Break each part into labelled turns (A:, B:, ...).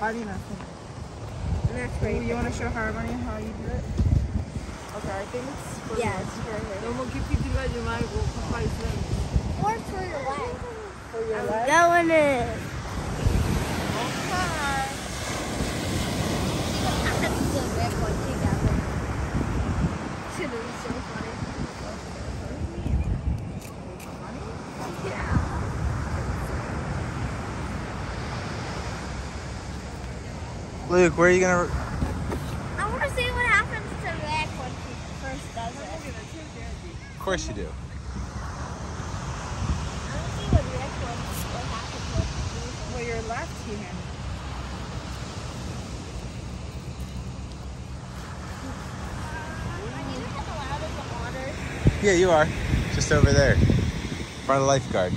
A: Harina.
B: Next grade.
A: You want to show Harmony how you do it? Okay, I think it's for
B: Yes.
C: 너무 깊이 들어가지 말고 가까이 있으면.
B: Or for your leg.
A: For your
B: I'm
A: leg?
B: going in.
D: Luke, where are you gonna?
B: I want to see what happens to Rick when he first does it.
D: Of course you do.
B: I want to see what Rick what happens when he does it.
A: Well, your left hand.
B: Are you not allowed in the water?
D: Yeah, you are. Just over there, in front of the lifeguard.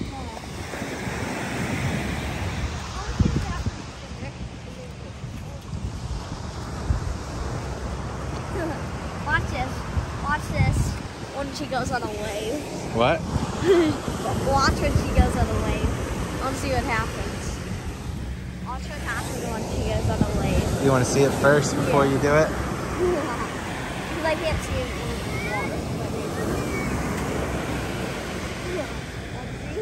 B: Watch this. Watch this when she goes on a wave.
D: What?
B: Watch when she goes on a wave. I want to see what happens. Watch what happens when she goes on a wave.
D: You want to see it first before you do it?
B: Because I can't see it in the water. Yeah. Let's see.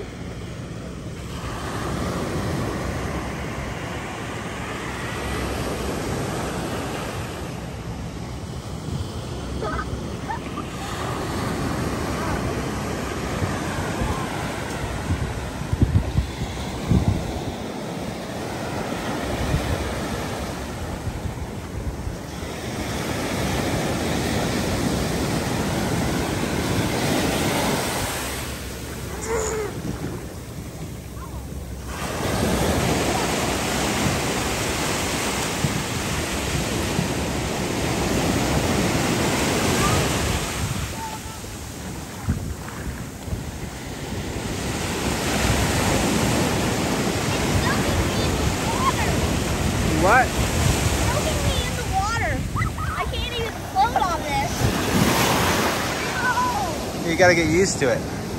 D: What?
B: Soaking me in the water. I can't even float on this. No.
D: You gotta get used to it.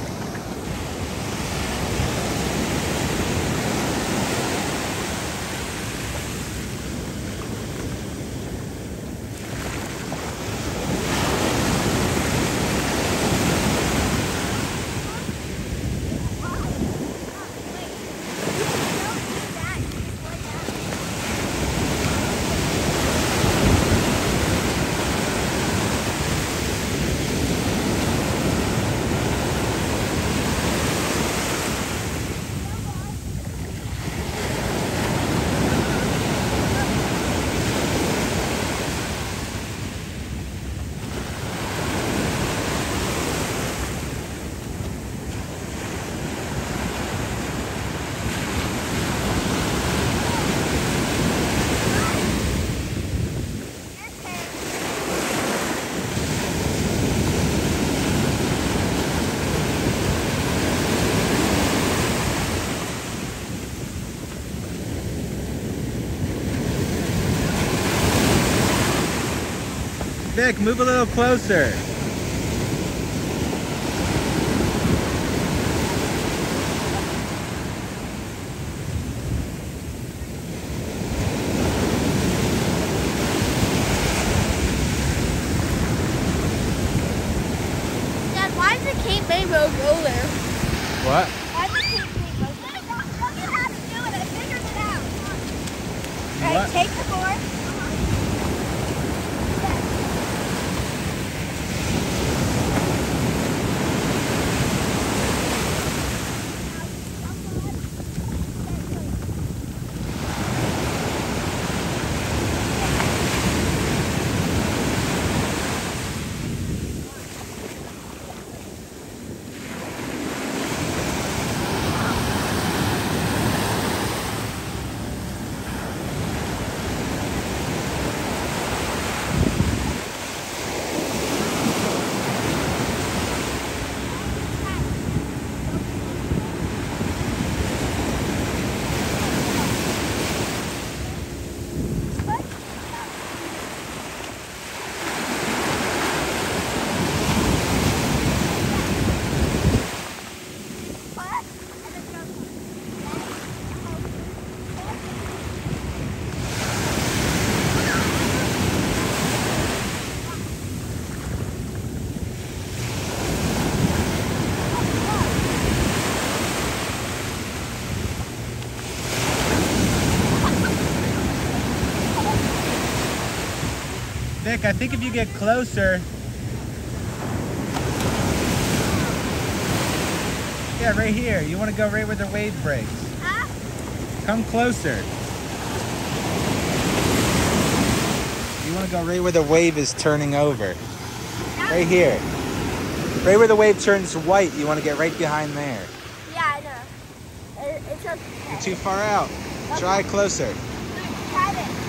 D: Vic, move a little closer.
B: Dad, why does the Cape May Road go there?
D: What?
B: Why does the Cape May Road go there? Look at how to do it. I figured it out. Right,
D: What?
B: take the board.
D: Nick, I think if you get closer. Yeah, right here. You want to go right where the wave breaks.
B: Huh?
D: Come closer. You want to go right where the wave is turning over. Right here. Right where the wave turns white, you want to get right behind there.
B: Yeah, I know. It's okay.
D: You're too far out. Try closer.
B: Try it.